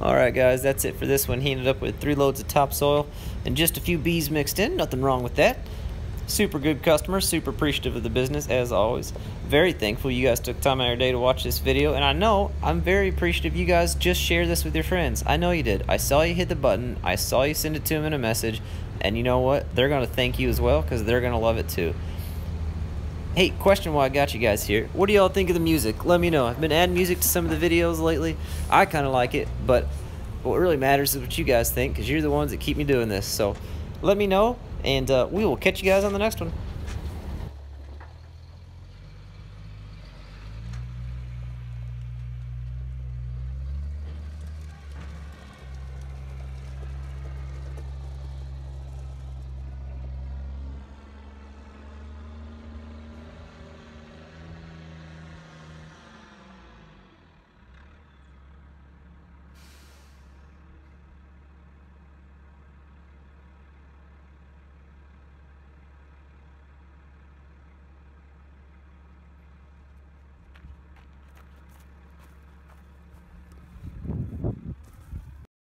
Alright guys, that's it for this one. He ended up with 3 loads of topsoil and just a few bees mixed in. Nothing wrong with that. Super good customer, super appreciative of the business as always. Very thankful you guys took time out of your day to watch this video, and I know I'm very appreciative you guys just share this with your friends. I know you did. I saw you hit the button, I saw you send it to them in a message, and you know what? They're going to thank you as well because they're going to love it too. Hey, question while I got you guys here. What do y'all think of the music? Let me know. I've been adding music to some of the videos lately. I kind of like it, but what really matters is what you guys think because you're the ones that keep me doing this. So let me know, and we will catch you guys on the next one.